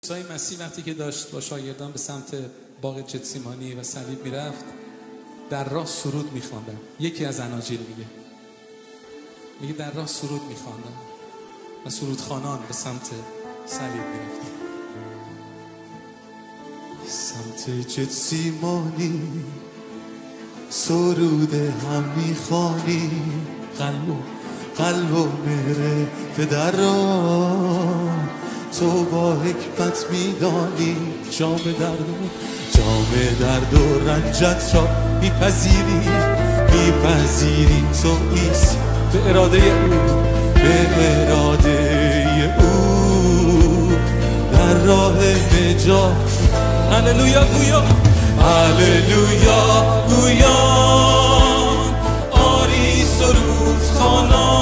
عیسی مسیح وقتی که داشت با شاگردان به سمت باغ گتسیمانی و صلیب میرفت، در راه سرود میخواندن. یکی از اناجیل میگه در راه سرود میخواندن و سرودخوانان به سمت صلیب میرفتن. سمت گتسیمانی سرود هم میخوانی، قلب و مهر پدر را تو با حکمت میدانی. جام درد و رنجت را میپذیری تو عیسی، به اراده او در راه نجات. هللویا گویا، هللویا گویا، آری سرود خوانا